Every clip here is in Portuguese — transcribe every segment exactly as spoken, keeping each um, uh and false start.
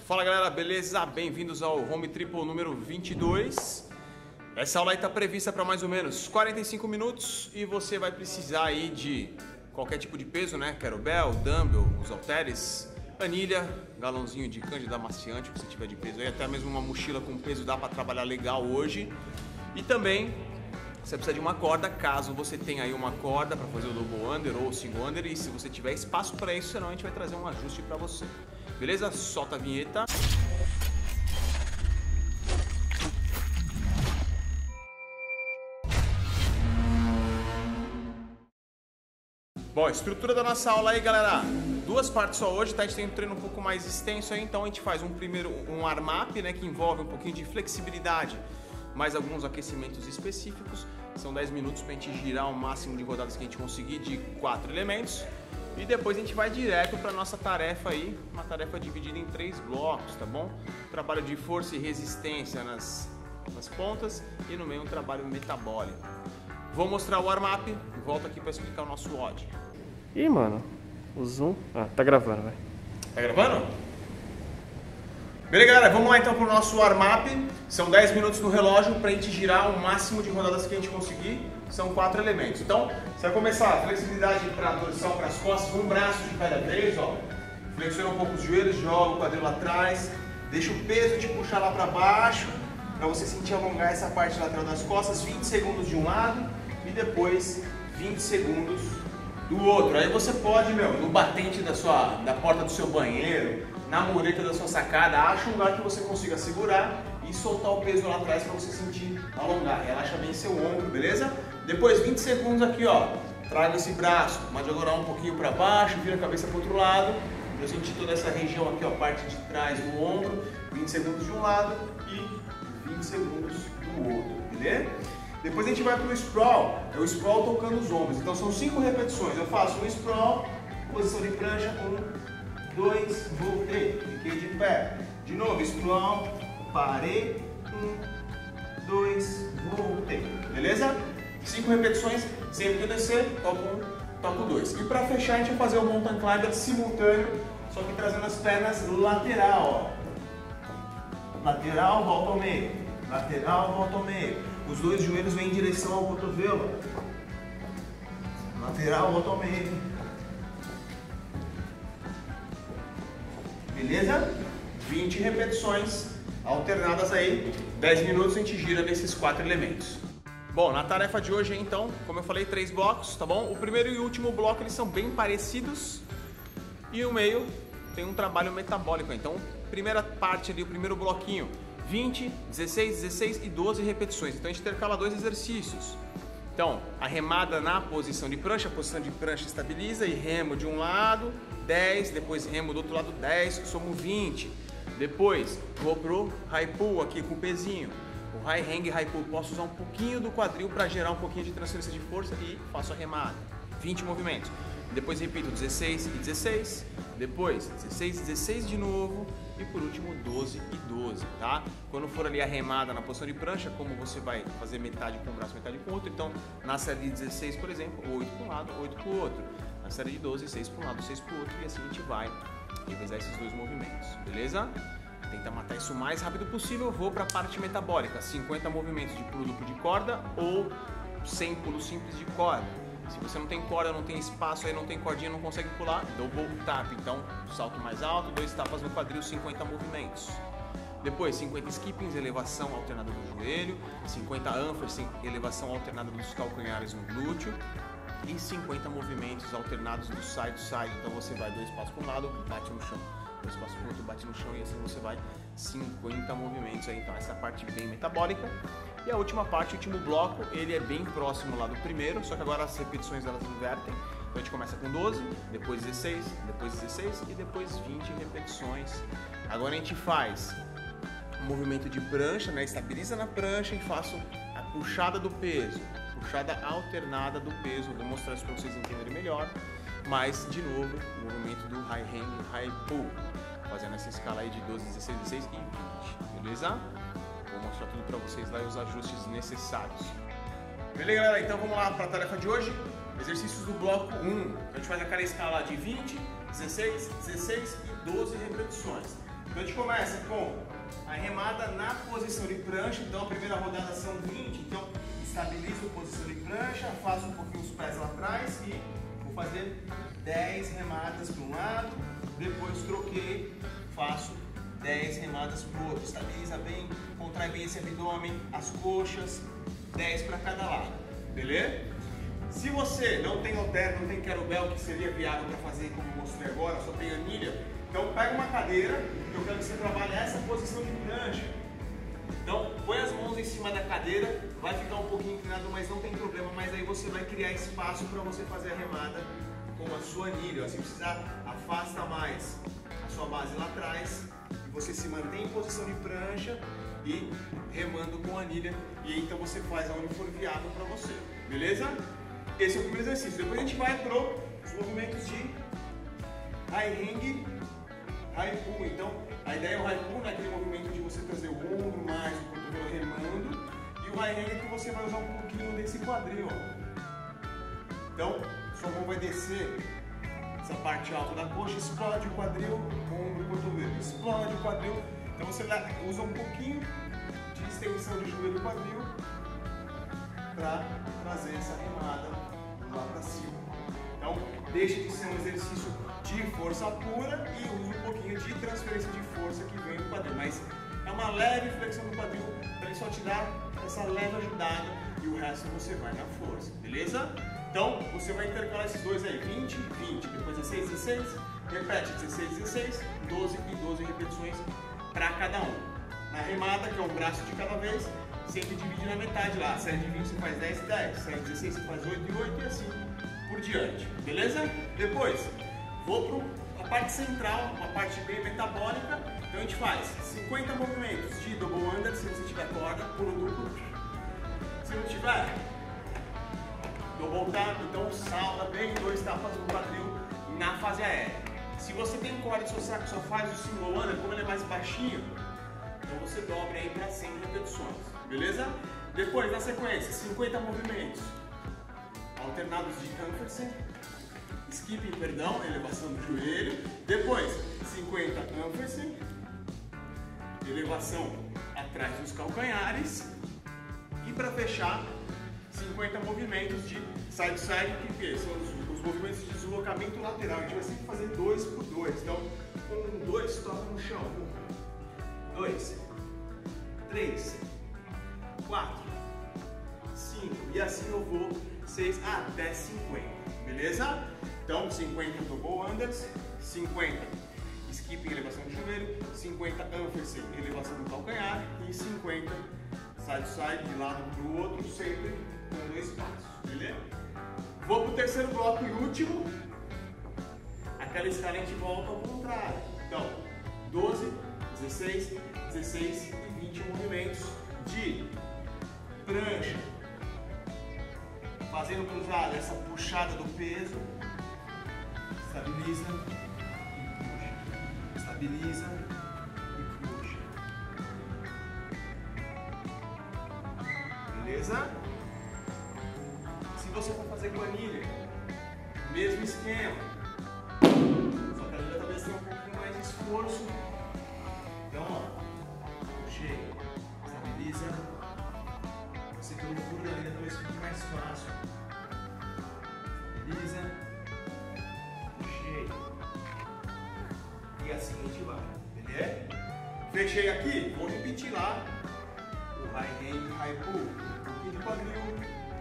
Fala galera, beleza? Bem-vindos ao Home Triple número vinte e dois. Essa aula aí está prevista para mais ou menos quarenta e cinco minutos e você vai precisar aí de qualquer tipo de peso, né? Kettlebell, dumbbell, os halteres, anilha, galãozinho de cândida amaciante, que você tiver de peso aí, até mesmo uma mochila com peso dá para trabalhar legal hoje. E também você precisa de uma corda, caso você tenha aí uma corda para fazer o double under ou o single under, e se você tiver espaço para isso, senão a gente vai trazer um ajuste para você. Beleza? Solta a vinheta. Bom, estrutura da nossa aula aí, galera. Duas partes só hoje, tá? A gente tem um treino um pouco mais extenso aí, então a gente faz um primeiro um warm-up, né, que envolve um pouquinho de flexibilidade, mais alguns aquecimentos específicos. São dez minutos para a gente girar o máximo de rodadas que a gente conseguir de quatro elementos. E depois a gente vai direto para nossa tarefa aí, uma tarefa dividida em três blocos, tá bom? Trabalho de força e resistência nas, nas pontas e no meio um trabalho metabólico. Vou mostrar o warm-up e volto aqui para explicar o nosso W O D. Ih, mano, o zoom... Ah, tá gravando, vai. Tá gravando? Beleza, galera, vamos lá então pro nosso warm-up. São dez minutos no relógio para a gente girar o máximo de rodadas que a gente conseguir. São quatro elementos. Então, você vai começar flexibilidade para a dorsal, para as costas, um braço de cada vez, ó. Flexiona um pouco os joelhos, joga o quadril lá atrás, deixa o peso te puxar lá para baixo, para você sentir alongar essa parte lateral das costas, vinte segundos de um lado e depois vinte segundos do outro. Aí você pode, meu, no batente da sua da porta do seu banheiro, na mureta da sua sacada, acha um lugar que você consiga segurar e soltar o peso lá atrás para você sentir alongar. Relaxa bem seu ombro, beleza? Depois vinte segundos aqui, ó. Traga esse braço, pode jogar um pouquinho para baixo, vira a cabeça para o outro lado. Eu senti toda essa região aqui, ó, parte de trás do ombro. vinte segundos de um lado e vinte segundos do outro, beleza? Depois a gente vai para o sprawl. É o sprawl tocando os ombros. Então são cinco repetições. Eu faço um sprawl, posição de prancha, um, dois, voltei, fiquei de pé. De novo, sprawl, parei, um, dois, voltei. Beleza? Cinco repetições, sempre que eu descer, toco um, toco dois. E para fechar, a gente vai fazer o mountain climber simultâneo, só que trazendo as pernas lateral, ó. Lateral, volta ao meio. Lateral, volta ao meio. Os dois joelhos vêm em direção ao cotovelo. Lateral, volta ao meio. Beleza? vinte repetições alternadas aí. dez minutos a gente gira nesses quatro elementos. Bom, na tarefa de hoje, então, como eu falei, três blocos, tá bom? O primeiro e o último bloco, eles são bem parecidos. E o meio tem um trabalho metabólico. Então, primeira parte ali, o primeiro bloquinho, vinte, dezesseis, dezesseis e doze repetições. Então, a gente intercala dois exercícios. Então, a remada na posição de prancha, a posição de prancha estabiliza e remo de um lado, dez, depois remo do outro lado, dez, somo vinte. Depois, vou pro high pull aqui com o pezinho. O high hang, high pull, posso usar um pouquinho do quadril para gerar um pouquinho de transferência de força e faço a remada. vinte movimentos. Depois repito dezesseis e dezesseis, depois dezesseis, dezesseis de novo e por último doze e doze, tá? Quando for ali a remada na posição de prancha, como você vai fazer metade com um braço, metade com o outro, então na série de dezesseis, por exemplo, oito para um lado, oito para o outro. Na série de doze, seis para um lado, seis para o outro e assim a gente vai revezar esses dois movimentos, beleza? Tenta matar isso o mais rápido possível. Vou para a parte metabólica, cinquenta movimentos de pulo duplo de corda ou cem pulos simples de corda. Se você não tem corda, não tem espaço, aí não tem cordinha, não consegue pular, double tap. Então, salto mais alto, dois tapas no quadril, cinquenta movimentos. Depois, cinquenta skippings, elevação alternada do joelho, cinquenta anfers, elevação alternada dos calcanhares no glúteo e cinquenta movimentos alternados do side to side. Então, você vai dois passos para um lado, bate no chão. Dois passos para o outro, bate no chão e assim você vai cinquenta movimentos aí. Então essa parte bem metabólica. E a última parte, o último bloco, ele é bem próximo lá do primeiro, só que agora as repetições elas invertem. Então a gente começa com doze, depois dezesseis, depois dezesseis e depois vinte repetições. Agora a gente faz um movimento de prancha, né? Estabiliza na prancha e faço a puxada do peso, puxada alternada do peso. Vou mostrar isso para vocês entenderem melhor. Mas, de novo, o movimento do high hang, high pull, fazendo essa escala aí de doze, dezesseis, dezesseis e vinte, beleza? Vou mostrar tudo para vocês lá e os ajustes necessários. Beleza, galera? Então vamos lá para a tarefa de hoje. Exercícios do bloco um. A gente faz aquela escala de vinte, dezesseis, dezesseis e doze repetições. Então a gente começa com a remada na posição de prancha. Então a primeira rodada são vinte, então estabilizo a posição de prancha, faço um pouquinho os pés lá atrás e vou fazer dez remadas para um lado, depois troquei, faço dez remadas para o outro, estabiliza bem, contrai bem esse abdômen, as coxas, dez para cada lado, beleza? Se você não tem halter, não tem kettlebell, que seria viável para fazer como eu mostrei agora, só tem anilha, então pega uma cadeira, eu quero que você trabalhe essa posição de prancha. Então põe as mãos em cima da cadeira, vai ficar um pouquinho inclinado, mas não tem problema, mas aí você vai criar espaço para você fazer a remada com a sua anilha. Se precisar, afasta mais a sua base lá atrás, e você se mantém em posição de prancha e remando com a anilha, e aí, então você faz aonde for viável para você, beleza? Esse é o primeiro exercício. Depois a gente vai para os movimentos de high hang, high pull. Então a ideia é o high pull, né, aquele movimento de você trazer o ombro mais, o cotovelo remando, e o high hang é que você vai usar um pouquinho desse quadril, ó. Então sua mão vai descer essa parte alta da coxa, explode o quadril, ombro e cotovelo, explode o quadril. Então você usa um pouquinho de extensão de joelho e quadril para trazer essa remada lá para cima. Então deixa de ser um exercício de força pura e usa um pouquinho de transferência de força que vem do quadril, mas é uma leve flexão do quadril para ele só te dar essa leve ajudada e o resto você vai na força, beleza? Então você vai intercalar esses dois aí, vinte, vinte, depois dezesseis, dezesseis, repete dezesseis, dezesseis, doze e doze repetições para cada um. Na remada, que é um braço de cada vez, sempre divide na metade lá, série de vinte você faz dez e dez, série de dezesseis você faz oito e oito e assim por diante, beleza? Depois, vou para a parte central, uma parte bem metabólica, então a gente faz cinquenta movimentos de double under, se você tiver corda, pulo duplo, se não tiver, double tap, então salta bem, dois tapas no quadril na fase aérea. Se você tem corda e seu saco só faz o single under, como ele é mais baixinho, então você dobra aí para cem repetições, beleza? Depois, na sequência, cinquenta movimentos alternados de Anfersen, skipping, perdão, elevação do joelho. Depois, cinquenta Anfersen, elevação atrás dos calcanhares. E para fechar, cinquenta movimentos de side side, que são os, os movimentos de deslocamento lateral. A gente vai sempre fazer dois por dois. Então, um, dois, toca no chão. Um, dois, três, quatro, cinco. E assim eu vou seis até cinquenta. Beleza? Então, cinquenta double unders, cinquenta skipping, elevação de joelho, cinquenta Anfersen, elevação do calcanhar e cinquenta side side, de lado para o outro, sempre com dois passos, beleza? Vou para o terceiro bloco e último, aquela escala a gente volta ao contrário. Então, doze, dezesseis, dezesseis e vinte movimentos de prancha, fazendo cruzada, essa puxada do peso, estabiliza e puxa, estabiliza e puxa, beleza? Se você for fazer planilha, mesmo esquema, só que a planilha talvez tenha um pouquinho mais de esforço, então ó, puxei, estabiliza, você pelo furo da linha talvez fique mais fácil, estabiliza, puxei, e assim a gente vai, beleza? Fechei aqui, vou repetir lá o high hang, high pull, um pouquinho de quadril,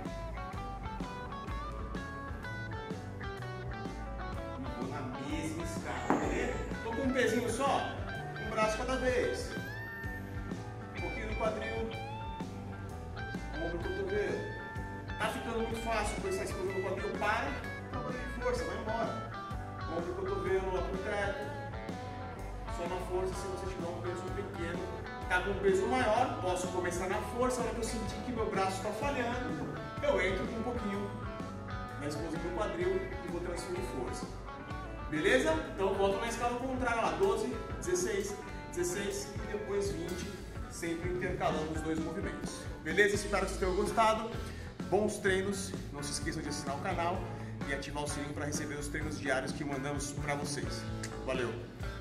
e vou na mesma escala, beleza? Tô com um pezinho só, um braço cada vez, um pouquinho do quadril, ombro e cotovelo. Tá ficando muito fácil com essa explosão do quadril, para, trabalha de força, vai embora. Ombro e cotovelo lá pro teto. Só na força se você tiver um peso pequeno. Tá com um peso maior, posso começar na força, na hora que eu sentir que meu braço está falhando, eu entro com um pouquinho na explosão do quadril e vou transferir força. Beleza? Então volto na escala contrária lá, doze, dezesseis, dezesseis e depois vinte, sempre intercalando os dois movimentos. Beleza? Espero que vocês tenham gostado. Bons treinos, não se esqueçam de assinar o canal e ativar o sininho para receber os treinos diários que mandamos para vocês. Valeu!